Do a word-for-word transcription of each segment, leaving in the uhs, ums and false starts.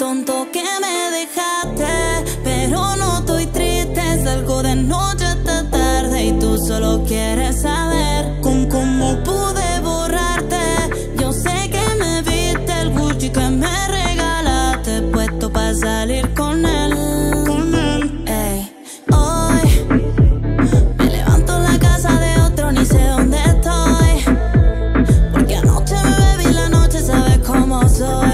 tonto que me dejaste, pero no estoy triste. Salgo de noche hasta tarde y tú solo quieres saber con cómo pude borrarte. Yo sé que me viste el Gucci que me regalaste, puesto para salir con él. Con él. Ey. Hoy me levanto en la casa de otro, ni sé dónde estoy, porque anoche me bebí la noche, sabes cómo soy.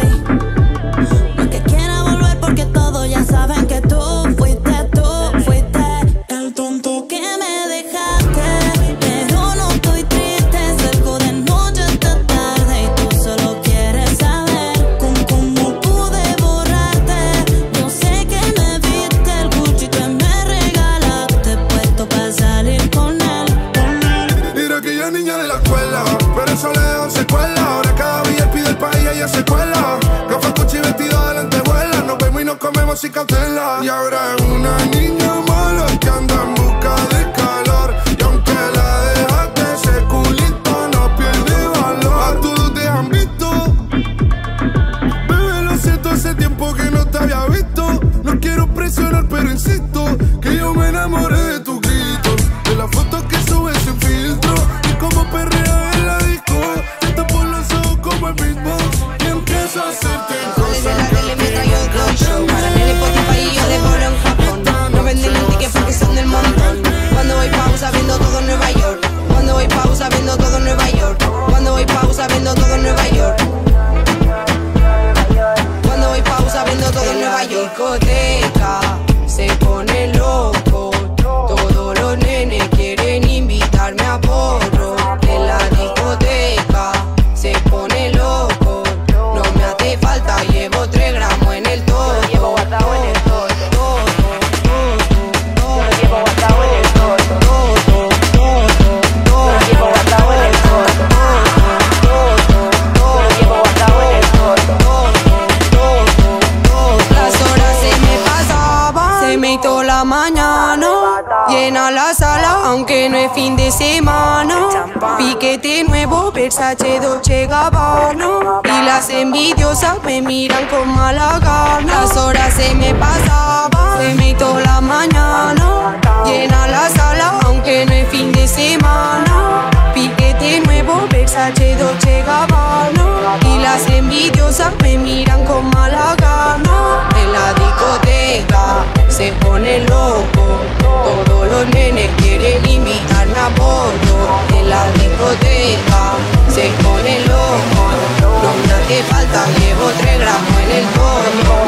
Saben que tú fuiste, tú fuiste el tonto que me dejaste, pero no estoy triste. Salgo de noche hasta tarde y tú solo quieres saber con cómo pude borrarte. Yo sé que me viste el Gucci que me regalaste, puesto para salir con él, con él. Mira aquella niña de la escuela, pero eso le dejó secuela. Ahora cada V I P del país ella se cuela. Gafas, Gucci, vestido de lentejuela. Nos vemos y nos comemos sin cautela. Y ahora es una niña mala que anda en busca de calor. Y aunque la dejaste, ese culito no pierde valor. A todos te han visto, bebé, lo siento, hace tiempo que no te había visto. No quiero presionar, pero insisto que yo me enamoré de tus gritos, de las fotos que subes sin filtro y como perrea en la disco. Te tapo los ojos como el beatbox y empiezo a hacerte cosas que para en el Spotify y yo de bolo en Japón. No venden el ticket porque son del montón. Cuando voy pausa viendo todo en Nueva York. Cuando voy pausa viendo todo en Nueva York. Cuando voy pausa viendo todo en Nueva York. Cuando voy pausa viendo todo en Nueva York. Discoteca se pone loco. Todos los nenes quieren invitarme a porro. En la discoteca se pone loco. No me hace falta, llevo tres gramos en el todo. Llevo guardado en el todo. Lo llevo guardado en el todo. Lo llevo guardado en el todo. Lo llevo guardado en el todo. Las horas se me pasaban, se me hizo la mañana. Llena la sala, aunque no es fin de semana. Piquete nuevo, Versace, Dolce Gabbana. Y las envidiosas me miran con mala gana. Las horas se me pasaban, se me hizo la mañana. Llena la sala, aunque no es fin de semana. Piquete nuevo, Versace, Dolce Gabbana. Y las envidiosas me miran con mala gana. En la discoteca se pone loco. Todos los nenes quieren invitarme a bordo. En la discoteca se pone loco. No me hace falta, llevo tres gramos en el todo.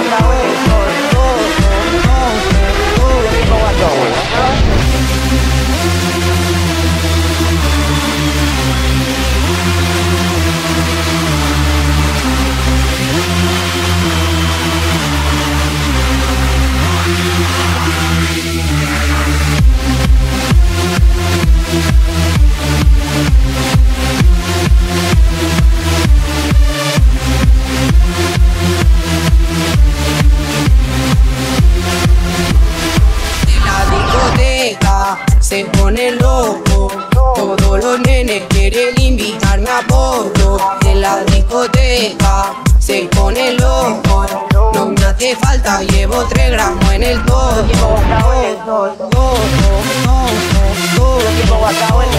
Se pone loco, todos los nenes quieren invitarme a bordo. En la discoteca se pone loco. No me hace falta, llevo tres gramos en el todo. Llevo guardado en el todo. Todo, todo, todo. Llevo guardado en el todo.